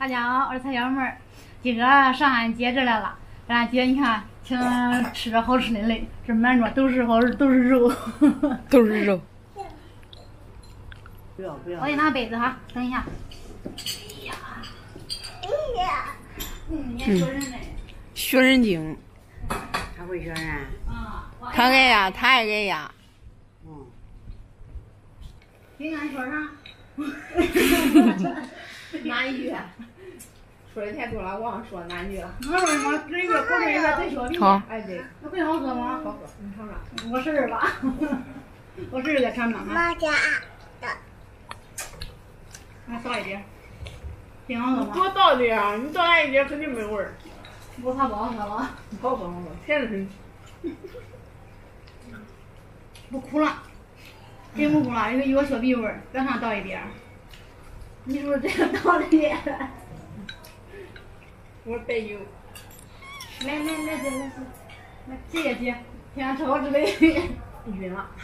大家好，我是蔡小妹儿。今个上俺姐这来了，俺姐你看，请吃着好吃的嘞，这满桌都是肉。 都是肉。 不要。 我给你拿杯子哈，等一下。你学人嘞？ 学人精。 他会学人。 他爱呀，他爱给呀。 给俺说啥？ 哪一句？说的太多了，忘了说哪一句了。 我说什么？这一个口这一个最小的。 好。 哎对。 那会好喝吗？ 好喝，你尝尝。 我试试吧。我试试再尝尝哈。 妈家的。 还倒一点。挺好喝吗？ 多倒点啊！你倒来一点肯定没味儿。 我怕不好喝了。 好喝，甜的很。 不苦了，真不苦了，有个小鼻味儿，往上倒一点儿。你是不是这个倒的点？ 我白油。 来，谢谢姐，天天吃好吃的。 晕了。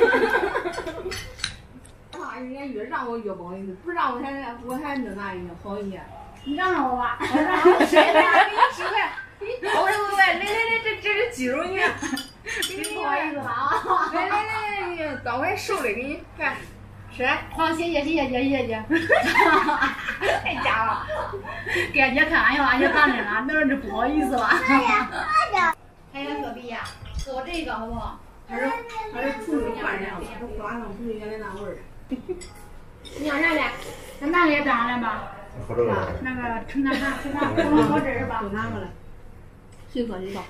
啊，人家越让我越不好意思，不让我还能那一好一点。 你让我吧。 谁呀？给你10块。来，这是鸡肉泥。 不好意思了啊。 来，刚才收的给你看。吃。 好，谢谢姐。 太假了。 给俺姐看，俺要俺姐看着了，那是不好意思了。还有小鼻呀，给我这个好不好？ 还是处理换上了，这刮上不是原来那味儿。你要啥嘞？ 咱那个也装上来吧。 喝这个。 那个盛大茶，好汁儿吧。 都拿过来。随喝随倒。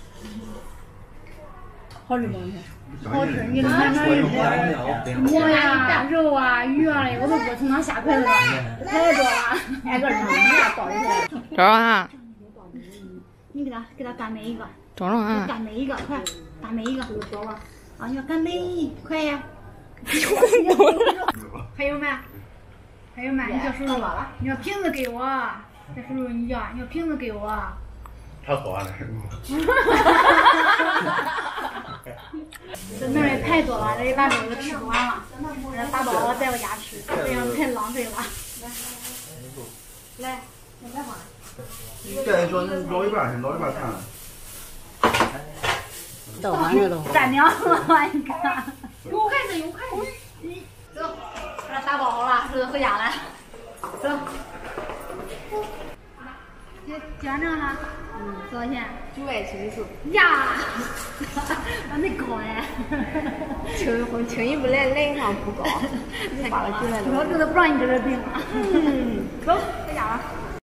好吃不？ 好吃，你看那馍呀、肉啊、鱼啊嘞，我都不从那下筷子了，太多了，挨个尝，你俩倒一块。 找找啊！ 你给他干每一个。 找找啊！ 干每一个，快，干每一个。啊，你要干每，快呀！还有没？你叫叔叔，你要瓶子给我，这叔叔你要瓶子给我。 他喝完了。 这面也太多了，这一大桌子吃不完了，这打包了带回家吃，这样太浪费了。来，你再放。 再捞一半，先捞一半看。 倒完了都。 蘸凉了，你看。有筷子。走，把它打包好了，这回家来。走。结完账了？多少钱 974。 呀，那高哎！ 轻易不来一趟不高，花了900多。 我这都不让你搁这订了。走，回家了。